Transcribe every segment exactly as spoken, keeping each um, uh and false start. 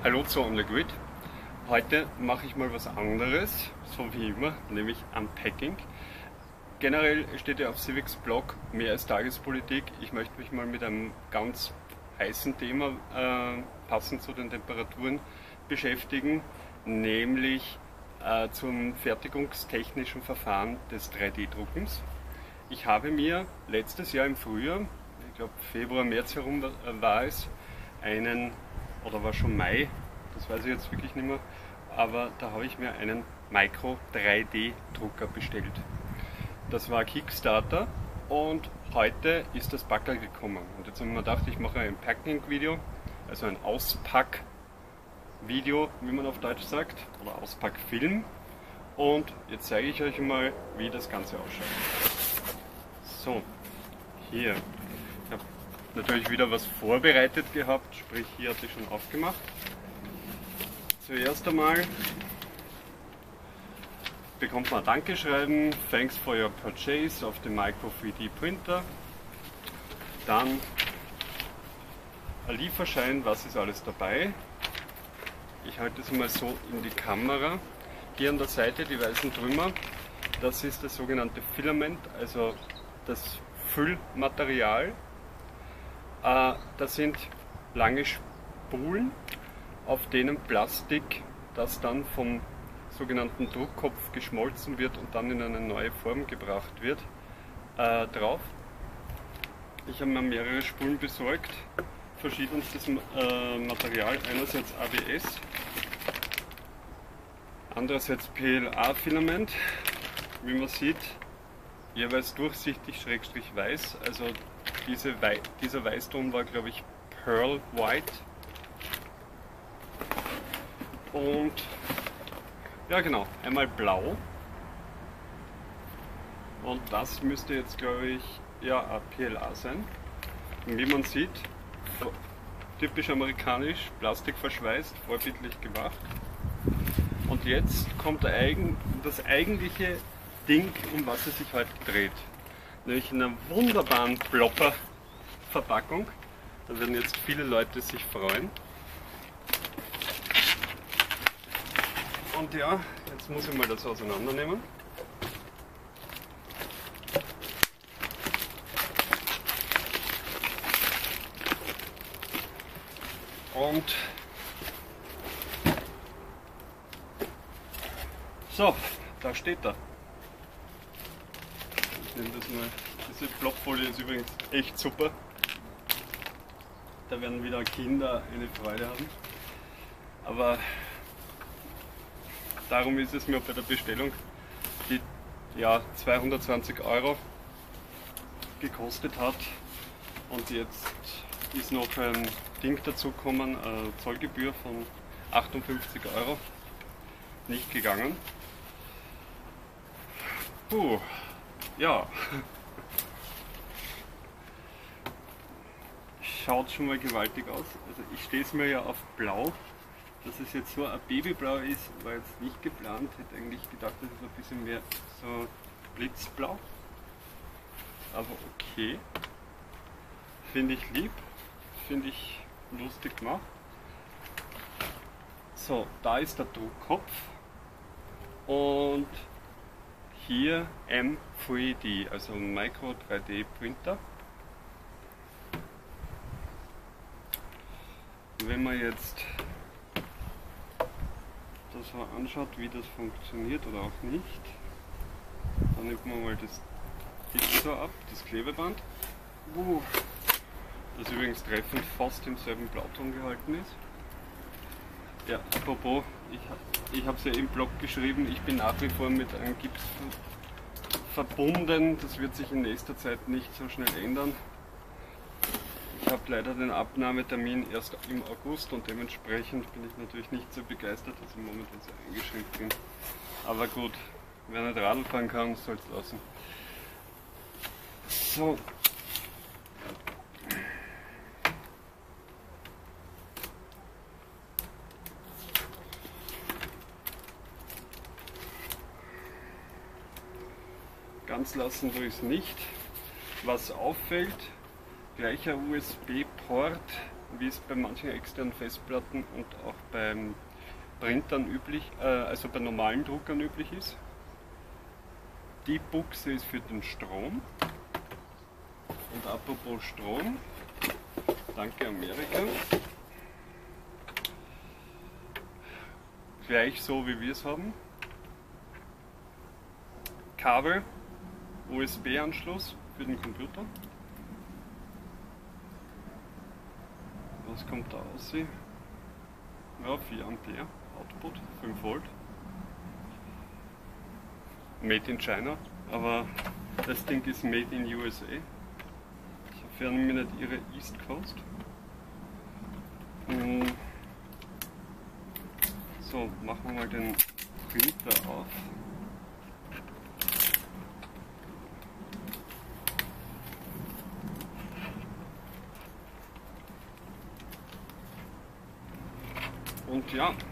Hallo zu OnTheGrid. Heute mache ich mal was anderes, so wie immer, nämlich Unpacking. Generell steht ja auf Civics Blog mehr als Tagespolitik. Ich möchte mich mal mit einem ganz heißen Thema, äh, passend zu den Temperaturen, beschäftigen, nämlich äh, zum fertigungstechnischen Verfahren des drei D Druckens. Ich habe mir letztes Jahr im Frühjahr, ich glaube Februar, März herum war es, einen, oder war schon Mai, das weiß ich jetzt wirklich nicht mehr, aber da habe ich mir einen Micro drei D Drucker bestellt. Das war Kickstarter und heute ist das Backerl gekommen. Und jetzt habe ich mir gedacht, ich mache ein Packing-Video, also ein Auspack-Video, wie man auf Deutsch sagt, oder Auspackfilm. Und jetzt zeige ich euch mal, wie das Ganze ausschaut. So, hier. Ich habe natürlich wieder was vorbereitet gehabt, sprich hier hatte ich schon aufgemacht. Zuerst einmal bekommt man ein Dankeschreiben, thanks for your purchase of the Micro drei D Printer. Dann ein Lieferschein, was ist alles dabei. Ich halte es mal so in die Kamera. Hier an der Seite die weißen Trümmer, das ist das sogenannte Filament, also das Füllmaterial. Äh, das sind lange Spulen, auf denen Plastik, das dann vom sogenannten Druckkopf geschmolzen wird und dann in eine neue Form gebracht wird, äh, drauf. Ich habe mir mehrere Spulen besorgt, verschiedenstes äh, Material, einerseits A B S, andererseits P L A-Filament, wie man sieht, jeweils durchsichtig schrägstrich weiß, also diese Wei dieser Weißton war, glaube ich, Pearl White. Und ja genau, einmal blau. Und das müsste jetzt, glaube ich, ja P L A sein. Und wie man sieht, typisch amerikanisch, Plastik verschweißt, vorbildlich gemacht. Und jetzt kommt das eigentliche Ding, um was es sich heute dreht. Nämlich in einer wunderbaren Plopper-Verpackung. Da werden jetzt viele Leute sich freuen. Und ja, jetzt muss ich mal das auseinandernehmen. Und so, da steht er. Ich nehme das mal. Diese Blockfolie ist übrigens echt super. Da werden wieder Kinder eine Freude haben. Aber darum ist es mir bei der Bestellung, die ja zweihundertzwanzig Euro gekostet hat. Und jetzt ist noch ein Ding dazu gekommen, eine Zollgebühr von achtundfünfzig Euro. Nicht gegangen. Puh, ja. Schaut schon mal gewaltig aus. Also ich stehe es mir ja auf blau. Dass es jetzt so ein Babyblau ist, war jetzt nicht geplant. Ich hätte eigentlich gedacht, das ist ein bisschen mehr so blitzblau. Aber okay. Finde ich lieb. Finde ich lustig gemacht. So, da ist der Druckkopf. Und hier M drei D, also Micro drei D Printer. Wenn man jetzt das mal anschaut, wie das funktioniert oder auch nicht, dann nimmt man mal das so ab, das Klebeband, uh, das übrigens treffend fast im selben Blauton gehalten ist. Ja, apropos, ich, ich habe es ja im Blog geschrieben, ich bin nach wie vor mit einem Gips verbunden, das wird sich in nächster Zeit nicht so schnell ändern. Ich habe leider den Abnahmetermin erst im August und dementsprechend bin ich natürlich nicht so begeistert, dass ich momentan so eingeschränkt bin. Aber gut, wer nicht Radl fahren kann, soll es lassen. So. Ganz lassen tue ich es nicht. Was auffällt, gleicher U S B-Port wie es bei manchen externen Festplatten und auch beim Printern üblich, äh, also bei normalen Druckern üblich ist. Die Buchse ist für den Strom. Und apropos Strom, danke Amerika. Gleich so wie wir es haben. Kabel, U S B-Anschluss für den Computer. Was kommt da aus? Ja, vier Ampere Output, fünf Volt. Made in China, aber das Ding ist made in U S A. Sofern mir nicht ihre East Coast. So, machen wir mal den Printer auf. Und ja, gut.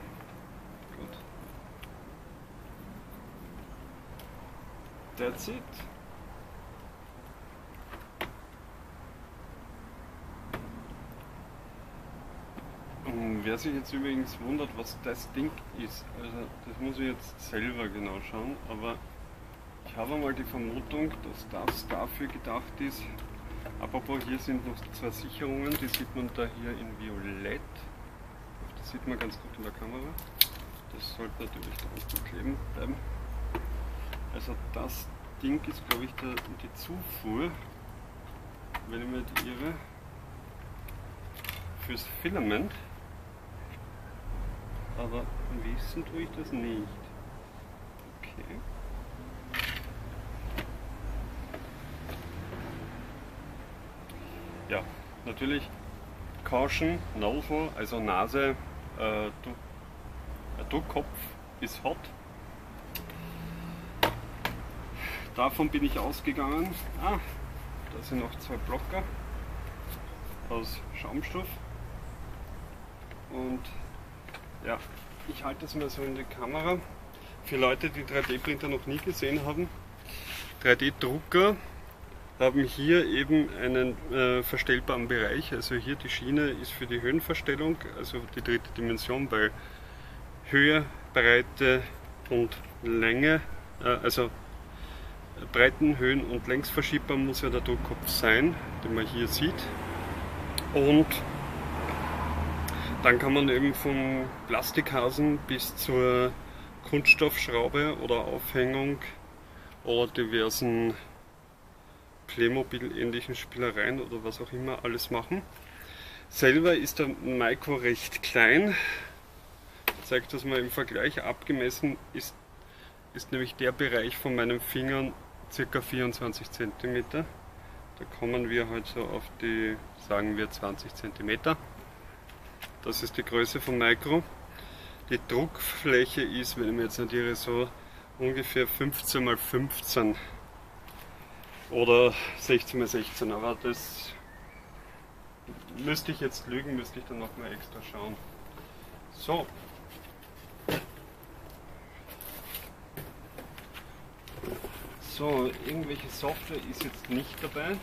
That's it. Und wer sich jetzt übrigens wundert, was das Ding ist, also das muss ich jetzt selber genau schauen, aber ich habe mal die Vermutung, dass das dafür gedacht ist. Apropos, hier sind noch zwei Sicherungen, die sieht man da hier in Violett. Das sieht man ganz gut in der Kamera. Das sollte natürlich da unten kleben bleiben. Also das Ding ist, glaube ich, der, die Zufuhr, wenn ich mich nicht irre, fürs Filament. Aber wissen tue ich das nicht. Okay. Ja, natürlich Caution, Nozzle, also Nase, äh, Druckkopf ist hot. Davon bin ich ausgegangen. Ah, da sind noch zwei Blocker aus Schaumstoff. Und ja, ich halte es mal so in die Kamera. Für Leute, die drei D Printer noch nie gesehen haben, drei D Drucker haben hier eben einen äh, verstellbaren Bereich. Also hier die Schiene ist für die Höhenverstellung, also die dritte Dimension, weil Höhe, Breite und Länge, äh, also Breiten, Höhen und Längsverschiebbar muss ja der Druckkopf sein, den man hier sieht. Und dann kann man eben vom Plastikhasen bis zur Kunststoffschraube oder Aufhängung oder diversen Playmobil-ähnlichen Spielereien oder was auch immer alles machen. Selber ist der Micro recht klein. Ich zeige das mal im Vergleich. Abgemessen ist, ist nämlich der Bereich von meinen Fingern ca. vierundzwanzig Zentimeter. Da kommen wir halt so auf die, sagen wir, zwanzig Zentimeter. Das ist die Größe von Micro. Die Druckfläche ist, wenn ich mir jetzt nicht irre, so ungefähr fünfzehn mal fünfzehn oder sechzehn mal sechzehn, aber das müsste ich jetzt lügen, müsste ich dann nochmal extra schauen. So. So, irgendwelche Software ist jetzt nicht dabei.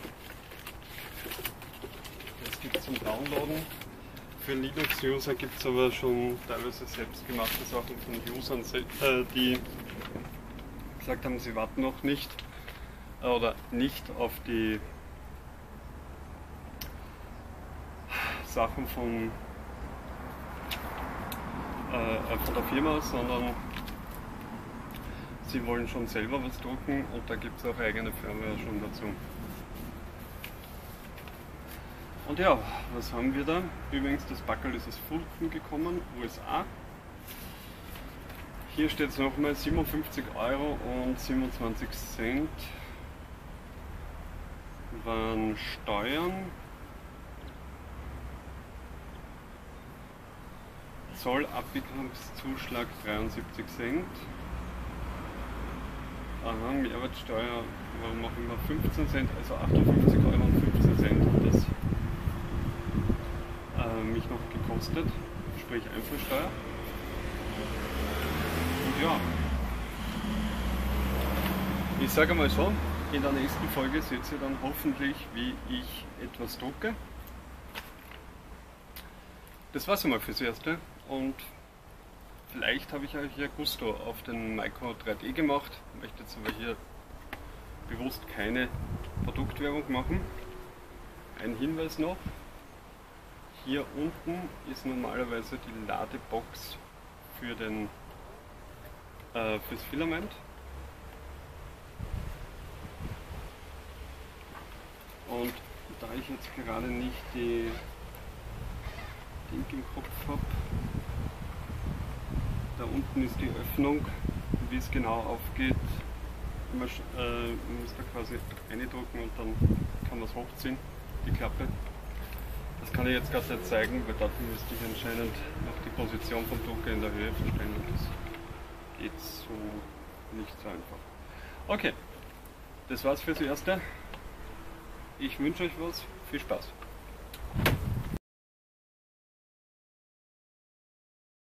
Es gibt zum Downloaden. Für Linux-User gibt es aber schon teilweise selbstgemachte Sachen von Usern, die gesagt haben, sie warten noch nicht oder nicht auf die Sachen von, äh, von der Firma, sondern sie wollen schon selber was drucken und da gibt es auch eigene Firmware schon dazu. Und ja, was haben wir da? Übrigens, das Packerl ist aus Fulton gekommen, U S A. Hier steht es nochmal siebenundfünfzig Euro und siebenundzwanzig Cent waren Steuern. Zollabwicklungszuschlag dreiundsiebzig Cent. Aha, Mehrwertsteuer, warum auch immer, fünfzehn Cent, also achtundfünfzig Euro und fünfzehn Cent hat das äh, mich noch gekostet, sprich Einfuhrsteuer. Und ja, ich sage mal so, in der nächsten Folge seht ihr dann hoffentlich, wie ich etwas drucke. das war's einmal fürs Erste und vielleicht habe ich euch ja Gusto auf den Maiko drei D gemacht. Ich möchte jetzt aber hier bewusst keine Produktwerbung machen. Ein Hinweis noch, hier unten ist normalerweise die Ladebox für den, äh, fürs Filament. Und da ich jetzt gerade nicht die Ding im Kopf habe, da unten ist die Öffnung, wie es genau aufgeht. Man, äh, man muss da quasi reindrücken und dann kann man es hochziehen, die Klappe. Das kann ich jetzt gerade nicht zeigen, weil dafür müsste ich anscheinend noch die Position vom Drucker in der Höhe verstellen und das geht so nicht so einfach. Okay, das war's fürs Erste. Ich wünsche euch was, viel Spaß.